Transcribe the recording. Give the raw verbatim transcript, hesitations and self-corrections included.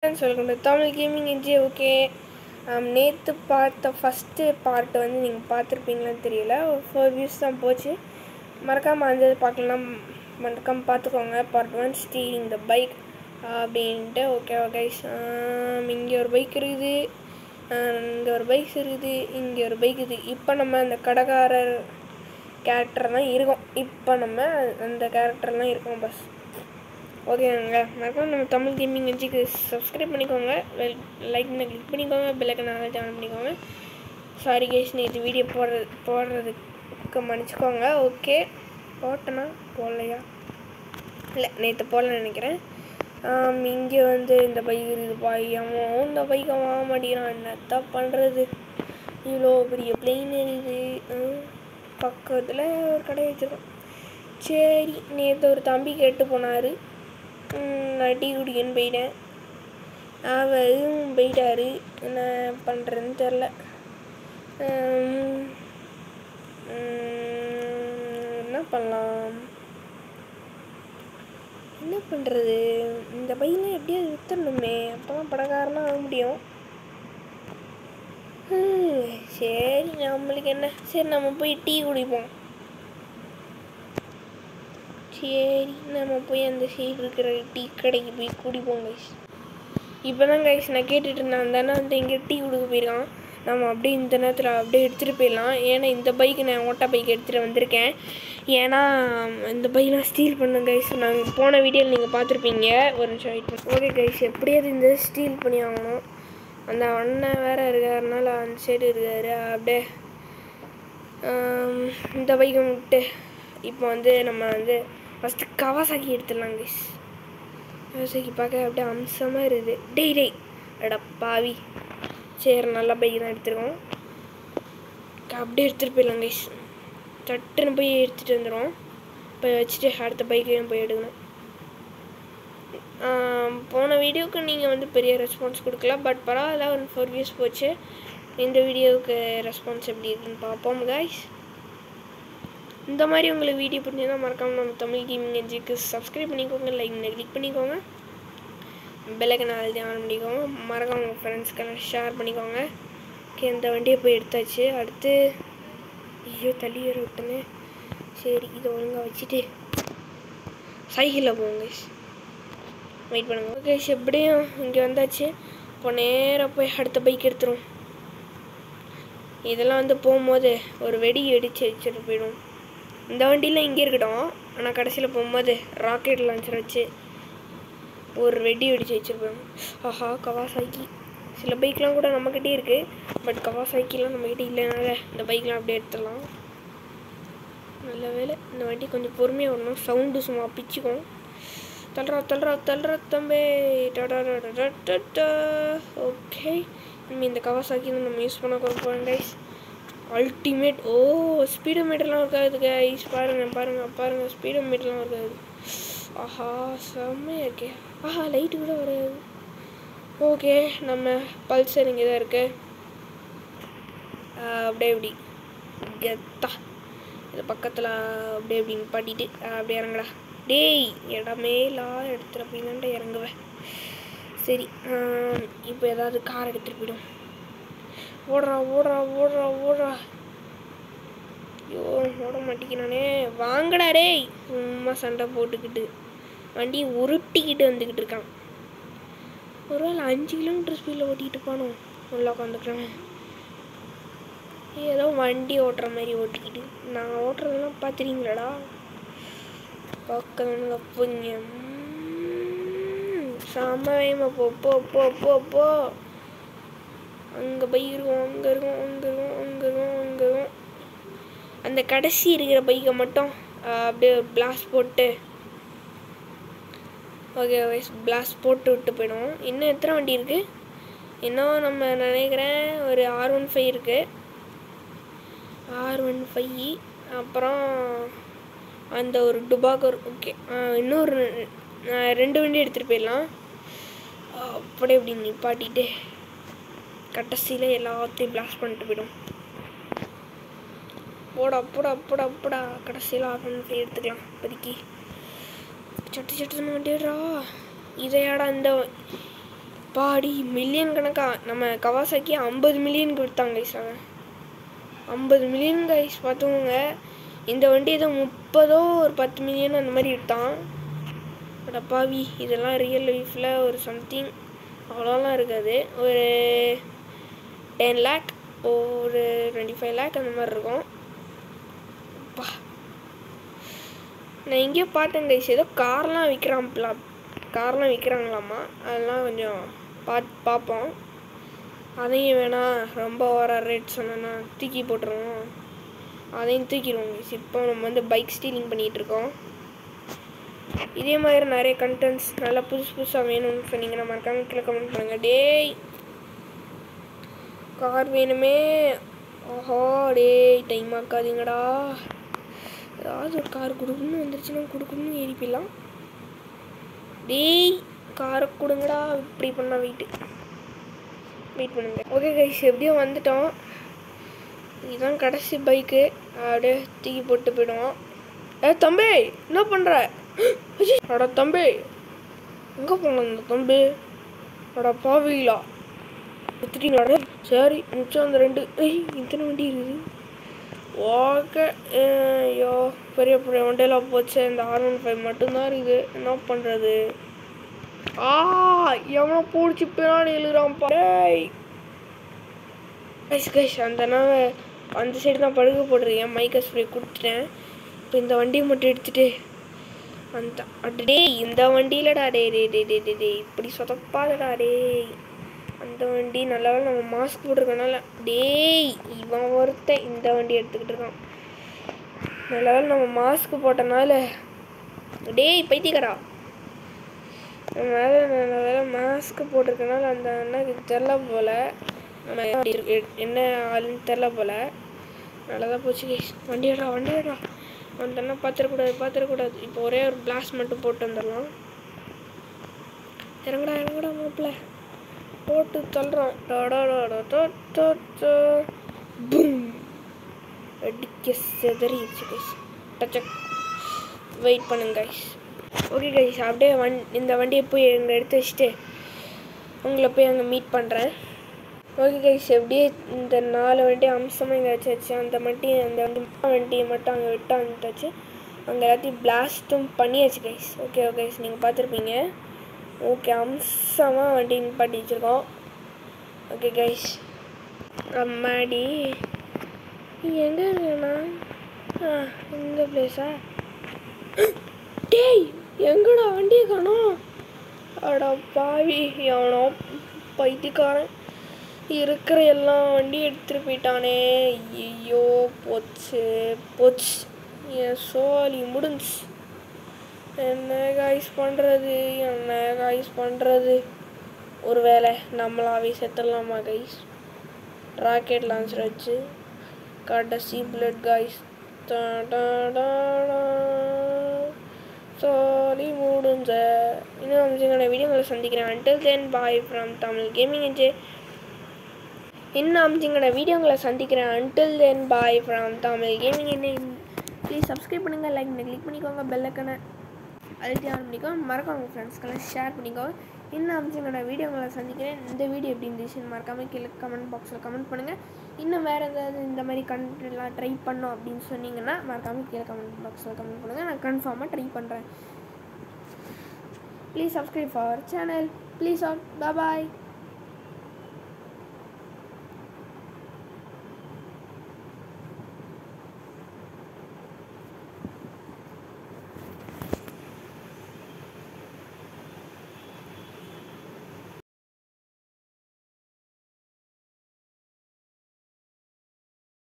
Welcome to Tamil gaming NG. Okay, நேற்று பார்த்த first part வந்து நீங்கள் பார்த்துருப்பீங்களான்னு தெரியல. ஒரு ஃபோர் வியூஸ் தான் போச்சு. மறக்காமல் அந்த பார்க்கலாம், மறக்காமல் பார்த்துக்கோங்க. Part one steering the bike அப்படின்ட்டு. ஓகே கைஸ், இங்கே ஒரு பைக் இருக்குது, இங்கே ஒரு பைக் இருக்குது, இங்கே ஒரு பைக் இருக்குது. இப்போ நம்ம அந்த கடைக்காரர் கேரக்டர் தான் இருக்கோம். இப்போ நம்ம அந்த கேரக்டர் தான் இருக்கோம் பஸ். ஓகேங்க, மறக்காம நம்ம தமிழ் கேமிங் என்ஜிக்கு சப்ஸ்கிரைப் பண்ணிக்கோங்க, லைக் பண்ணி கிளிக் பண்ணிக்கோங்க, பெல்லைக்கனை ஜாயின் பண்ணிக்கோங்க. சாரி கேஸ், நேற்று வீடியோ போடுறது போடுறதுக்கு மன்னிச்சிக்கோங்க. ஓகே, போட்டேன்னா போடலையா? இல்லை, நேற்று போடலன்னு நினைக்கிறேன். இங்கே வந்து இந்த பைக் இருக்குது பாயமோ, இந்த பைக்கை வாங்க மாட்டேங்கிறான். என்னத்தான் பண்ணுறது? இவ்வளோ பெரிய பிளெயின் இருக்குது, பக்கத்தில் ஒரு கடை வச்சுருக்கோம். சரி, நேற்று ஒரு தம்பி கேட்டு போனார், நான் டீ குடிக்கன்னு போயிட்டேன். அவரும் போயிட்டார். என்ன பண்ணுறதுன்னு தெரில. என்ன பண்ணலாம், என்ன பண்ணுறது? இந்த பையனை எப்படியாவது விற்றுடணுமே, அப்போ தான் படக்காரனாக ஆக முடியும். சரி, நம்மளுக்கு என்ன, சரி நம்ம போய் டீ குடிப்போம். சரி, நம்ம போய் அந்த சைடு இருக்கிற டீ கடைக்கு போய் குடிப்போம் கைஸ். இப்போ தான் கைஸ் நான் கேட்டுட்டு இருந்தேன், அந்த அண்ணன் வந்து இங்கே டீ கொடுக்க போயிருக்கான். நம்ம அப்படியே இந்த நேரத்தில் அப்படியே எடுத்துகிட்டு போயிடலாம். ஏன்னா இந்த பைக்கு நான் ஓட்டா பைக் எடுத்துகிட்டு வந்திருக்கேன். ஏன்னா இந்த பைக்கெலாம் ஸ்டீல் பண்ணுங்க கைஸ். நாங்கள் போன வீடியோவில் நீங்கள் பார்த்துருப்பீங்க. ஒரு நிமிஷம் வெயிட் பண்ணி. ஓகே கைஸ், எப்படியாவது இந்த ஸ்டீல் பண்ணி ஆகணும். அந்த அண்ணன் வேறு இருக்காருனால அந்த சைடு இருக்கார். அப்படியே இந்த பைக்கை விட்டு இப்போ வந்து நம்ம வந்து ஃபஸ்ட்டு கவாசாக்கி எடுத்துடலாம் கைஸ். கவாசாக்கி பார்க்க அப்படியே அம்சமாக இருக்குது. டெய் டெய் அடா பாவி. சரி, நல்லா பைக் தான் எடுத்துருக்கோம். அப்படியே எடுத்துகிட்டு போயிடலாம் கைஸ். சட்டுன்னு போய் எடுத்துகிட்டு வந்துடும். போய் வச்சுட்டு அடுத்த பைக்கையும் போய் எடுக்கணும். போன வீடியோவுக்கு நீங்கள் வந்து பெரிய ரெஸ்பான்ஸ் கொடுக்கல, பட் பரவாயில்ல, ஒரு ஃபோர் வியூஸ் போச்சு. இந்த வீடியோவுக்கு ரெஸ்பான்ஸ் எப்படி இருக்குன்னு பார்ப்போம் கைஸ். இந்த மாதிரி உங்களுக்கு வீடியோ பிடிச்சிருந்தா மறக்காமல் நம்ம தமிழ் கேமிங் என்ஜிக்கு சப்ஸ்கிரைப் பண்ணிக்கோங்க, லைக் பண்ணி கிளிக் பண்ணிக்கோங்க, பெல்லைக்கனை ஆன் பண்ணிக்கோங்க. மறக்காமல் உங்கள் ஃப்ரெண்ட்ஸ்க்கெல்லாம் ஷேர் பண்ணிக்கோங்க. ஓகே, இந்த வண்டியை போய் எடுத்தாச்சு. அடுத்து ஐயோ தள்ளி ஏற விட்டேன்னு. சரி, இதை ஒழுங்காக வச்சுட்டு சைக்கிளில் போவோங்க. வெயிட் பண்ணுங்க. ஓகே, எப்படியும் இங்கே வந்தாச்சு. இப்போ நேராக போய் அடுத்த பைக் எடுத்துரும். இதெல்லாம் வந்து போகும்போது ஒரு வெடி வெடிச்சு வச்சுட்டு போயிடும். இந்த வண்டியில் இங்கே இருக்கட்டும், ஆனால் கடைசியில் போகும்போது ராக்கெட் லான்ச்சர் வச்சு ஒரு வெடி வெடிச்சு வச்சுருப்போம். ஆஹா, கவாசாக்கி. சில பைக்லாம் கூட நம்மக்கிட்டே இருக்குது, பட் கவாசாக்கிலாம் நம்மக்கிட்டே இல்லைனால இந்த பைக்லாம் அப்படியே எடுத்துடலாம். நல்ல வேலை, இந்த வண்டி கொஞ்சம் பொறுமையாக வரணும். சவுண்டு சும்மா பிச்சுக்கும். தள்ளுறா தள்ளுறா தள்ளுறா தம்பே. ஓகே, நம்ம இந்த கவாசாக்கி நம்ம யூஸ் பண்ண போகிறோம் கைஸ். அல்டிமேட். ஓ, ஸ்பீடோ மீட்டர்லாம் இருக்காது கைஸ். பாருங்கள் பாருங்கள் பாருங்கள், ஸ்பீடோ மீட்டர்லாம் இருக்காது. ஆஹா, செம்மையாக இருக்கே. ஆஹா, லைட்டு கூட வராது. ஓகே, நம்ம பல்சர் இங்கே தான் இருக்கு. அப்படியே இப்படி கெத்தா இது பக்கத்தில் அப்படியே இப்படி நிப்பாட்டிட்டு அப்படியே இறங்கடா. டேய், இடமே லா எடுத்துகிட்டு போயிங்கன்ட்டு இறங்குவேன். சரி, இப்போ ஏதாவது கார் எடுத்துகிட்டு போயிடும். ஓடுறா ஓடுறா ஓடுறா ஓடுறா. ஐயோ, ஓட மாட்டேங்கிறானே. வாங்கடா டேய், சும்மா சண்டை போட்டுக்கிட்டு வண்டியை உருட்டிக்கிட்டு வந்துக்கிட்டு இருக்கான். ஒரு வேளை அஞ்சு கிலோமீட்டர் ஸ்பீடில் ஓட்டிகிட்டு போனோம். நல்லா உட்காந்துக்கிறேன். ஏதோ வண்டி ஓட்டுற மாதிரி ஓட்டிக்கிட்டு. நான் ஓட்டுறதெல்லாம் பார்த்துறீங்களாடா? பக்கத்துல புண்ணியம் சமயமா போ போ போ போ போ. அங்கே பைக் இருக்கும், அங்கே இருக்கும், அங்கே இருக்கும், அங்கே இருக்கும், அங்கே இருக்கும். அந்த கடைசி இருக்கிற பைக்கை மட்டும் அப்படியே பிளாஸ்ட் போட்டு, ஓகே பிளாஸ்ட் போட்டு விட்டு போயிடுவோம். இன்னும் எத்தனை வண்டி இருக்குது? இன்னும் நம்ம நினைக்கிறேன் ஒரு ஆர் ஒன் ஃபைவ் இருக்குது. ஆர் ஒன் ஃபைவ் அப்புறம் அந்த ஒரு டுபாகர். ஓகே, இன்னொரு ரெண்டு வண்டி எடுத்துகிட்டு போயிடலாம். அப்படியே இப்படி நிப்பாட்டிட்டு கடைசியில் எல்லாத்தையும் பிளாஸ்ட் பண்ணிட்டு போயிடும். போடா போடா போடா போடா. கடைசியில் ஆஃப் பண்ணி எடுத்துக்கலாம் இப்போதைக்கு. சட்டு சட்டுன்னு வண்டிடுறா. இதையாடா இந்த அப்பாடி மில்லியன் கணக்கா நம்ம கவாசாக்கி ஐம்பது மில்லியனுக்கு விற்றாங்க கைஸ் அவன் ஐம்பது மில்லியன் கைஸ் பார்த்துக்கோங்க. இந்த வண்டி ஏதோ முப்பதோ ஒரு பத்து மில்லியன் அந்த மாதிரி விற்றான். பட் அப்பாவி இதெல்லாம் ரியல் லைஃப்பில் ஒரு சம்திங் அவ்வளோலாம் இருக்காது. ஒரு டென் லேக் ஒரு டுவெண்ட்டி ஃபைவ் லேக் அந்த மாதிரி இருக்கும். அப்பா நான் எங்கேயோ பார்த்தேன் கைஸ் ஏதோ கார்லாம் விற்கிறான்ப்பா கார்லாம் விற்கிறாங்களாம்மா. அதெல்லாம் கொஞ்சம் பார்த்து பார்ப்போம். அதையும் வேணாம் ரொம்ப ஓவர ரேட் சொன்னோன்னா தூக்கி போட்டுருவோம். அதையும் தூக்கிடுவோம் கைஸ். இப்போ நம்ம வந்து பைக் ஸ்டீலிங் பண்ணிகிட்ருக்கோம். இதே மாதிரி நிறைய கண்டென்ட்ஸ் நல்லா புதுசு புதுசாக வேணும்னு சொன்னீங்கன்னா மறக்காம கீழே கமெண்ட் பண்ணுங்கள். டேய் கார் வேணுமே. ஆஹா டேய் டைம் ஆக்காதீங்கடா. ஏதாவது ஒரு கார் கொடுக்கணும்னு வந்துருச்சுன்னா கொடுக்கணும்னு ஏறி போயிடலாம். டேய் காரை கொடுங்கடா. இப்படி பண்ணால் வெயிட்டு வெயிட் பண்ணுங்க. ஓகே கைஸ் எப்படியும் வந்துட்டோம். இதுதான் கடைசி பைக்கு. அப்படியே தூக்கி போட்டு போயிடுவோம். ஏ தம்பி என்ன பண்ணுற? அடா தம்பி எங்கே போன இந்த தம்பி? அடா பாவிங்களா எடுத்துட்டீங்களா? சரி மிச்சம் அந்த ரெண்டு ஐய் இத்தனை வண்டி இருக்குது. ஓகே ஐயோ பெரிய பெரிய வண்டியெல்லாம் போச்சு. இந்த ஆர் ஒன் ஃபைவ் மட்டும்தான் இருக்குது. என்ன பண்ணுறது? ஆ எவனோ பிடிச்சி பின்னாடி எழுதுறான்ப்பா. கைஸ் கைஸ் அந்த நான் அந்த சைடு தான் படுக்க போடுறேன். மைக்கை ஸ்ப்ரே கொடுத்துட்டேன். இப்போ இந்த வண்டியை மட்டும் எடுத்துகிட்டு அந்த அடே இந்த வண்டியிலடா டே டே டே டே டே டே இப்படி சொதப்பாதடா டேய். அந்த வண்டி நல்லா நம்ம மாஸ்க் போட்டிருக்கனால டேய் இவன் ஒருத்தன் இந்த வண்டி எடுத்துக்கிட்டு இருக்கான். நல்ல நம்ம மாஸ்க் போட்டனால டேய் பைத்தியக்காரா. மேலே நல்ல வேலை மாஸ்க் போட்டிருக்கனால அந்த அண்ணாக்கு தெரில போல் நம்ம என்ன ஆளுன்னு தெரில போல். நல்லதாக போச்சு கைஸ். வண்டி ஏடா வண்டி ஏடா. அந்த அண்ணா பார்த்துடக்கூடாது பார்த்துடக்கூடாது. இப்போ ஒரே ஒரு பிளாஸ்ட் மட்டும் போட்டு வந்துடலாம். இறங்கடா இறங்கடா மாப்பிள்ள போட்டு தள்ளுறோம். பூம் அடிக்க செதறிடுச்சு கைஸ். டச்சக் வெயிட் பண்ணுங்க கைஸ். ஓகே கைஸ் அப்படியே வண் இந்த வண்டியை போய் அங்கே எடுத்து வச்சுட்டு உங்களை போய் அங்கே மீட் பண்ணுறேன். ஓகே கைஸ் எப்படியே இந்த நாலு வண்டி அம்சமாக இங்கே வச்சாச்சு. அந்த வண்டி அந்த வண்டி வண்டியை மட்டும் அங்கே விட்டு வந்துட்டாச்சு. அங்கே எல்லாத்தையும் பிளாஸ்ட்டும் பண்ணியாச்சு கைஸ். ஓகே ஓகே கைஸ் நீங்கள் பார்த்துருப்பீங்க. ஓகே அம்சமாக வண்டி நிப்பாட்டி வச்சுருக்கோம். ஓகே கைஸ் அம்மாடி எங்கே இருக்குண்ணா? ஆ இந்த பிளேஸா? டேய் எங்கடா வண்டியை காணோம்? அடா பாவி எவனோ பைத்தியக்காரன் இருக்கிற எல்லா வண்டியும் எடுத்துகிட்டு போயிட்டானே. ஐயோ போச்சு போச்சு என் சோலி முடிஞ்சு. என்ன காய்ஸ் பண்ணுறது என்ன காய்ஸ் பண்ணுறது? ஒரு வேளை நம்மளாவே செத்துடலாமா கைஸ்? ராக்கெட் லான்ச்சர் வச்சு கடைசி புல்லட் காய்ஸ். சோலி முடிஞ்ச. இன்னும் அம்சங்களோட வீடியோங்களை சந்திக்கிறேன். Until then bye from Tamil gaming NJ. இன்னும் அம்சங்களோட வீடியோங்களை சந்திக்கிறேன். Until then bye from Tamil gaming NJ. Please subscribe பண்ணுங்கள், லைக் பண்ணி கிளிக் பண்ணிக்கோங்க, பெல் ஐக்கனை அழுத்தி ஆன் பண்ணிக்கோங்க, மறக்காம உங்கள் ஃப்ரெண்ட்ஸ்க்கெல்லாம் ஷேர் பண்ணிக்கோங்க. இன்னும் அம்சங்களோட வீடியோங்களை சந்திக்கிறேன். இந்த வீடியோ எப்படி இருந்துச்சுன்னு மறக்காமல் கீழே கமெண்ட் பாக்ஸில் கமெண்ட் பண்ணுங்கள். இன்னும் வேறு ஏதாவது இந்த மாதிரி கண்டென்ட்லாம் ட்ரை பண்ணோம் அப்படின்னு சொன்னீங்கன்னா மறக்காமல் கீழே கமெண்ட் பாக்ஸில் கமெண்ட் பண்ணுங்கள். நான் கன்ஃபார்மாக ட்ரை பண்ணுறேன். Please subscribe for channel please all. Bye.